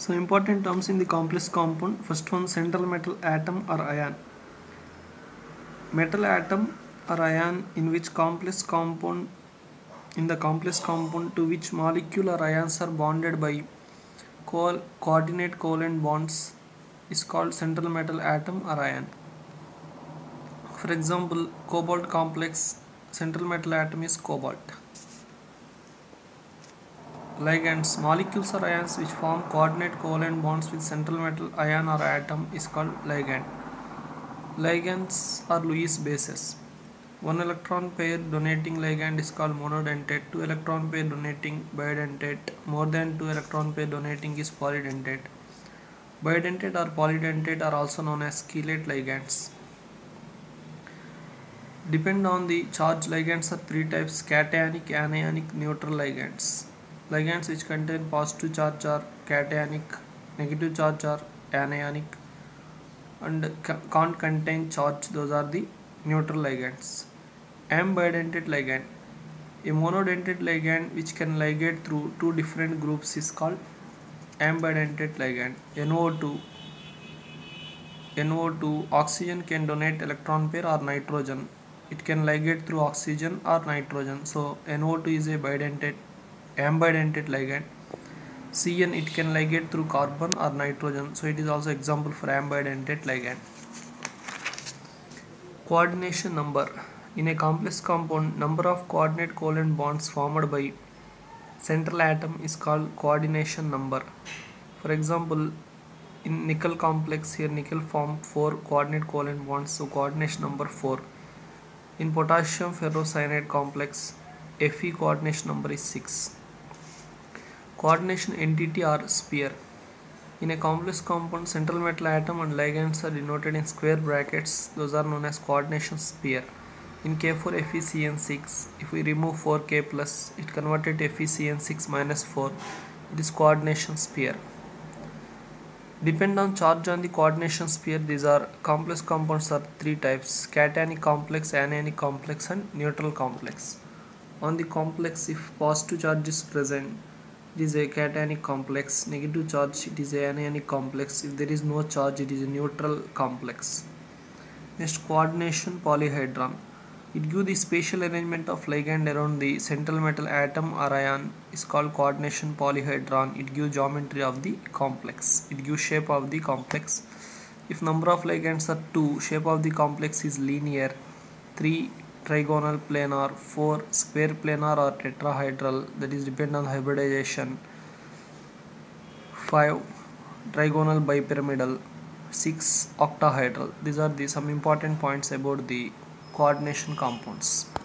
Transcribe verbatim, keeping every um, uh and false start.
So important terms in the complex compound. First one, central metal atom or ion. Metal atom or ion in which complex compound in the complex compound to which molecule or ions are bonded by co coordinate covalent bonds is called central metal atom or ion. For example, cobalt complex central metal atom is cobalt. Ligands, molecules or ions which form coordinate covalent bonds with central metal ion or atom is called ligand. Ligands are Lewis bases. One electron pair donating ligand is called monodentate. Two electron pair donating bidentate. More than two electron pair donating is polydentate. Bidentate or polydentate are also known as chelate ligands. Depend on the charge, ligands are three types: cationic, anionic, neutral ligands. Ligands which contain positive charge are cationic, negative charge are anionic, and can't contain charge, those are the neutral ligands. Ambidentate ligand. A monodentate ligand which can ligate through two different groups is called ambidentate ligand. N O two N O two, oxygen can donate electron pair or nitrogen. It can ligate through oxygen or nitrogen. So N O two is a bidentate, ambidentate ligand. C N, it can ligate through carbon or nitrogen. So it is also example for ambidentate ligand. Coordination number. In a complex compound, number of coordinate covalent bonds formed by central atom is called coordination number. For example, in nickel complex, here nickel form four coordinate covalent bonds, so coordination number four. In potassium ferrocyanide complex, Fe coordination number is six. Coordination entity or sphere. In a complex compound, central metal atom and ligands are denoted in square brackets. Those are known as coordination sphere. In K four F e C n six, if we remove four K plus, it converted to F e C n six minus four. It is coordination sphere. Depend on charge on the coordination sphere. These are complex compounds are three types: cationic complex, anionic complex, and neutral complex. On the complex, if positive charge is present, it is a cationic complex. Negative charge, it is a anionic complex. If there is no charge, it is a neutral complex. Next, coordination polyhedron. It gives the spatial arrangement of ligand around the central metal atom or ion is called coordination polyhedron. It gives geometry of the complex. It gives shape of the complex. If number of ligands are two, shape of the complex is linear. three trigonal planar, four square planar or tetrahedral, that is depend on hybridization. five trigonal bipyramidal, six octahedral. These are the some important points about the coordination compounds.